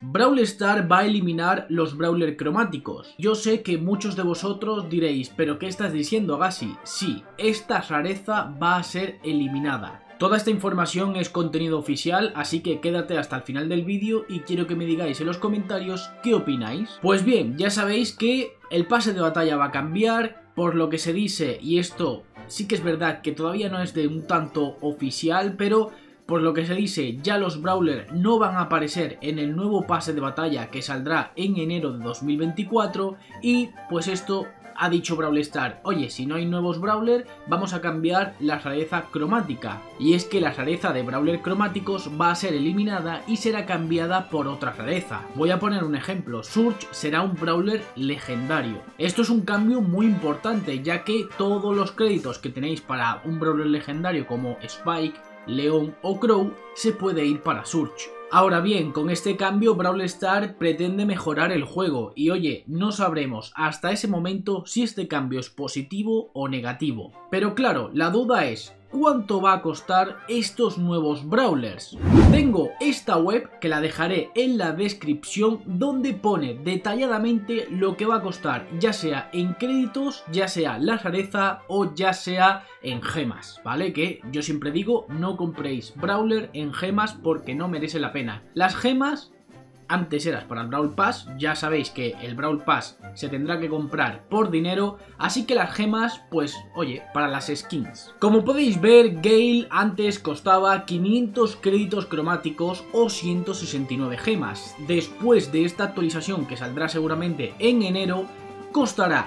Brawl Stars va a eliminar los brawler cromáticos. Yo sé que muchos de vosotros diréis, ¿pero qué estás diciendo, Gassi? Sí, esta rareza va a ser eliminada. Toda esta información es contenido oficial, así que quédate hasta el final del vídeo y quiero que me digáis en los comentarios qué opináis. Pues bien, ya sabéis que el pase de batalla va a cambiar, por lo que se dice, y esto sí que es verdad que todavía no es de un tanto oficial, pero por lo que se dice, ya los brawlers no van a aparecer en el nuevo pase de batalla que saldrá en enero de 2024 y pues esto ha dicho Brawl Stars, oye, si no hay nuevos brawlers vamos a cambiar la rareza cromática, y es que la rareza de brawler cromáticos va a ser eliminada y será cambiada por otra rareza. Voy a poner un ejemplo, Surge será un brawler legendario. Esto es un cambio muy importante, ya que todos los créditos que tenéis para un brawler legendario como Spike, León o Crow se puede ir para Surge. Ahora bien, con este cambio Brawl Stars pretende mejorar el juego y oye, no sabremos hasta ese momento si este cambio es positivo o negativo. Pero claro, la duda es, ¿cuánto va a costar estos nuevos brawlers? Tengo esta web que la dejaré en la descripción donde pone detalladamente lo que va a costar, ya sea en créditos, ya sea la rareza o ya sea en gemas, ¿vale? Que yo siempre digo, no compréis brawler en gemas porque no merece la pena. Las gemas antes eras para el Brawl Pass, ya sabéis que el Brawl Pass se tendrá que comprar por dinero, así que las gemas, pues oye, para las skins. Como podéis ver, Gale antes costaba 500 créditos cromáticos o 169 gemas. Después de esta actualización que saldrá seguramente en enero, costará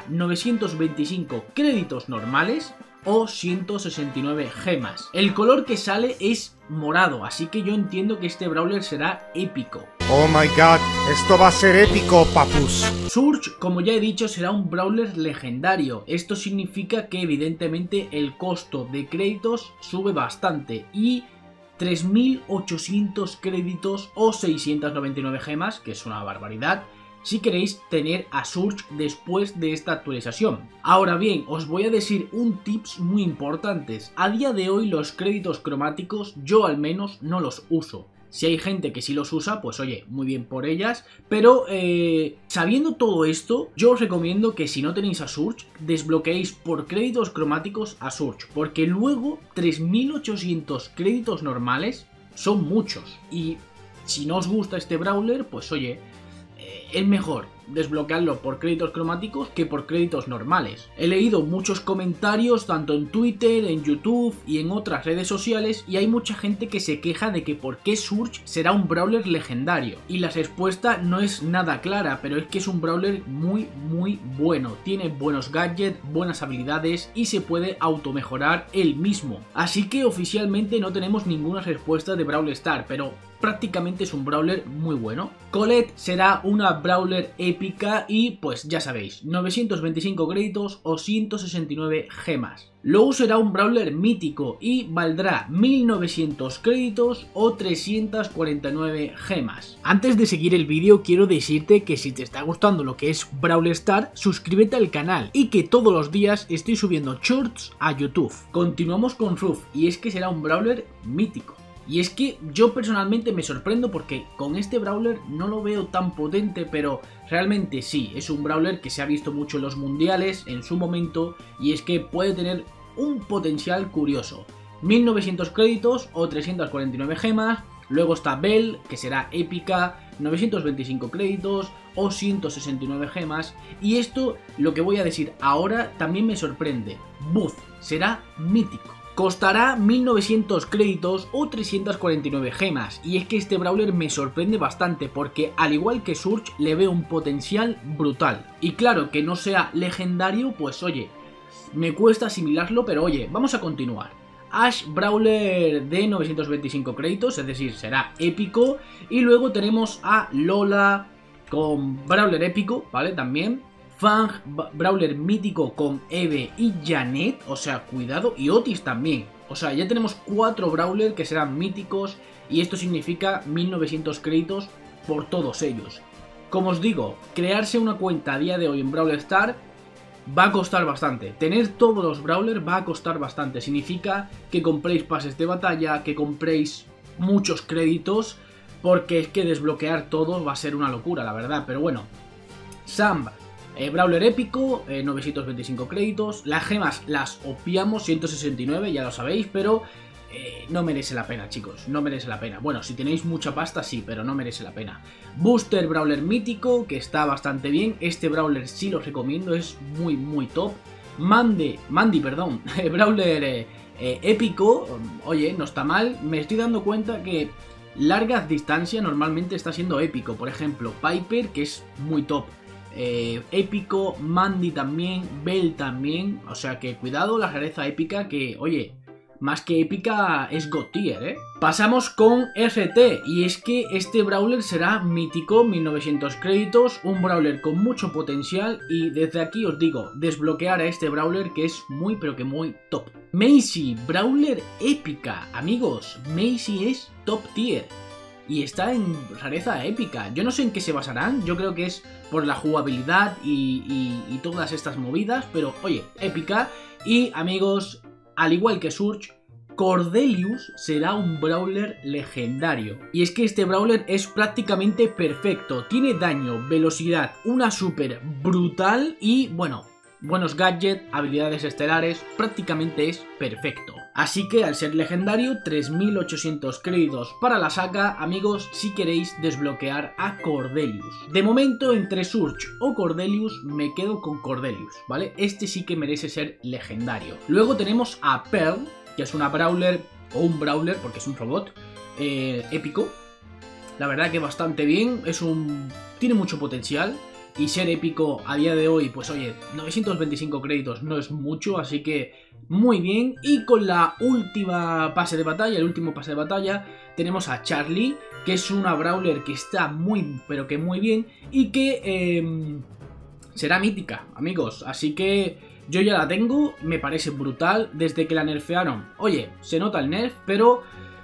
925 créditos normales o 169 gemas. El color que sale es morado, así que yo entiendo que este brawler será épico. Oh my god, esto va a ser épico, papus. Surge, como ya he dicho, será un brawler legendario. Esto significa que evidentemente el costo de créditos sube bastante y 3.800 créditos o 699 gemas, que es una barbaridad, si queréis tener a Surge después de esta actualización. Ahora bien, os voy a decir un tips muy importantes. A día de hoy los créditos cromáticos yo al menos no los uso. Si hay gente que sí los usa, pues oye, muy bien por ellas. Pero sabiendo todo esto, yo os recomiendo que si no tenéis a Surge, desbloqueéis por créditos cromáticos a Surge. Porque luego 3.800 créditos normales son muchos. Y si no os gusta este brawler, pues oye, es mejor desbloquearlo por créditos cromáticos que por créditos normales. He leído muchos comentarios tanto en Twitter, en YouTube y en otras redes sociales y hay mucha gente que se queja de que por qué Surge será un brawler legendario. Y la respuesta no es nada clara, pero es que es un brawler muy bueno. Tiene buenos gadgets, buenas habilidades y se puede automejorar él mismo. Así que oficialmente no tenemos ninguna respuesta de Brawl Stars, pero prácticamente es un brawler muy bueno. Colette será una brawler épica y pues ya sabéis, 925 créditos o 169 gemas. Low será un brawler mítico y valdrá 1900 créditos o 349 gemas. Antes de seguir el vídeo quiero decirte que si te está gustando lo que es Brawl Stars, suscríbete al canal y que todos los días estoy subiendo shorts a YouTube. Continuamos con Ruff y es que será un brawler mítico. Y es que yo personalmente me sorprendo porque con este brawler no lo veo tan potente, pero realmente sí, es un brawler que se ha visto mucho en los mundiales en su momento y es que puede tener un potencial curioso. 1900 créditos o 349 gemas, luego está Belle, que será épica, 925 créditos o 169 gemas, y esto, lo que voy a decir ahora, también me sorprende. Buzz será mítico. Costará 1900 créditos o 349 gemas, y es que este brawler me sorprende bastante porque al igual que Surge le veo un potencial brutal. Y claro, que no sea legendario, pues oye, me cuesta asimilarlo, pero oye, vamos a continuar. Ash brawler de 925 créditos, es decir, será épico, y luego tenemos a Lola con brawler épico, ¿vale? También Fang, brawler mítico con Eve y Janet, o sea, cuidado, y Otis también. O sea, ya tenemos 4 brawlers que serán míticos y esto significa 1900 créditos por todos ellos. Como os digo, crearse una cuenta a día de hoy en Brawl Stars va a costar bastante. Tener todos los brawlers va a costar bastante. Significa que compréis pases de batalla, que compréis muchos créditos. porque es que desbloquear todos va a ser una locura, la verdad. Pero bueno, Sam, Brawler épico, 925 créditos. Las gemas las obviamos, 169, ya lo sabéis, pero no merece la pena, chicos, no merece la pena. Bueno, si tenéis mucha pasta sí, pero no merece la pena. Booster Brawler mítico, que está bastante bien. Este Brawler sí lo recomiendo, es muy top. Mandy, perdón, Brawler épico, oye, no está mal. Me estoy dando cuenta que largas distancias normalmente está siendo épico. Por ejemplo, Piper, que es muy top, épico. Mandy también, Bell también. O sea que cuidado la rareza épica, que oye, más que épica es God tier, Pasamos con RT, y es que este Brawler será mítico, 1900 créditos, un Brawler con mucho potencial, y desde aquí os digo, desbloquear a este Brawler que es muy pero que muy top. Macy, Brawler épica, amigos, Macy es top tier y está en rareza épica. Yo no sé en qué se basarán, yo creo que es por la jugabilidad y todas estas movidas, pero oye, épica. Y amigos, al igual que Surge, Cordelius será un Brawler legendario. Y es que este Brawler es prácticamente perfecto. Tiene daño, velocidad, una super brutal y, bueno, buenos gadgets, habilidades estelares, prácticamente es perfecto. Así que al ser legendario, 3800 créditos para la saga, amigos, si queréis desbloquear a Cordelius. De momento, entre Surge o Cordelius, me quedo con Cordelius, ¿vale? Este sí que merece ser legendario. Luego tenemos a Pearl, que es una Brawler, o un Brawler, porque es un robot, épico. La verdad que bastante bien, tiene mucho potencial. Y ser épico a día de hoy, pues oye, 925 créditos no es mucho, así que muy bien. Y con la última pase de batalla, el último pase de batalla, tenemos a Charlie, que es una Brawler que está muy, pero que muy bien, y que será mítica, amigos. Así que yo ya la tengo, me parece brutal, desde que la nerfearon. Oye, se nota el nerf, pero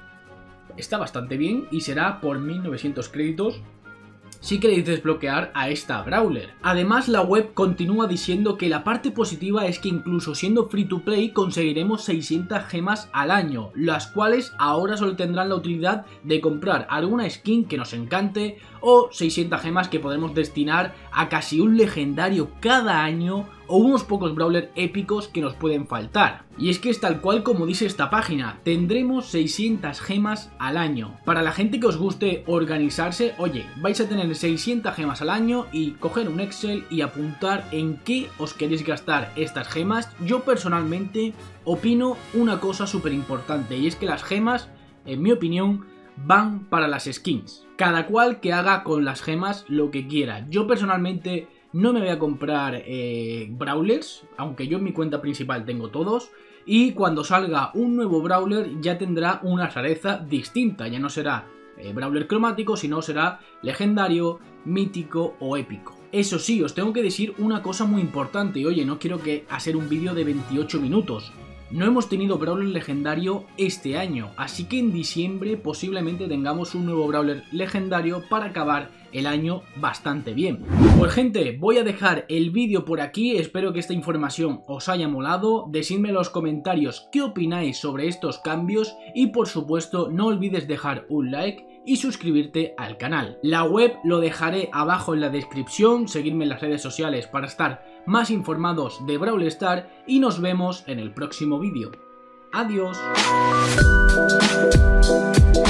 está bastante bien y será por 1900 créditos. Si queréis desbloquear a esta Brawler. Además, la web continúa diciendo que la parte positiva es que incluso siendo free to play conseguiremos 600 gemas al año, las cuales ahora solo tendrán la utilidad de comprar alguna skin que nos encante o 600 gemas que podremos destinar a casi un legendario cada año o unos pocos Brawler épicos que nos pueden faltar. Y es que es tal cual como dice esta página, tendremos 600 gemas al año. Para la gente que os guste organizarse, oye, vais a tener 600 gemas al año y coger un Excel y apuntar en qué os queréis gastar estas gemas. Yo personalmente opino una cosa súper importante, y es que las gemas, en mi opinión, van para las skins. Cada cual que haga con las gemas lo que quiera. Yo personalmente no me voy a comprar Brawlers, aunque yo en mi cuenta principal tengo todos. Y cuando salga un nuevo Brawler ya tendrá una rareza distinta. Ya no será Brawler cromático, sino será legendario, mítico o épico. Eso sí, os tengo que decir una cosa muy importante. Y oye, no quiero hacer un vídeo de 28 minutos. No hemos tenido Brawler legendario este año, así que en diciembre posiblemente tengamos un nuevo Brawler legendario para acabar el año bastante bien. Pues gente, voy a dejar el vídeo por aquí, espero que esta información os haya molado, decidme en los comentarios qué opináis sobre estos cambios y por supuesto no olvides dejar un like y suscribirte al canal. La web lo dejaré abajo en la descripción, seguidme en las redes sociales para estar más informados de Brawl Stars y nos vemos en el próximo vídeo. Adiós.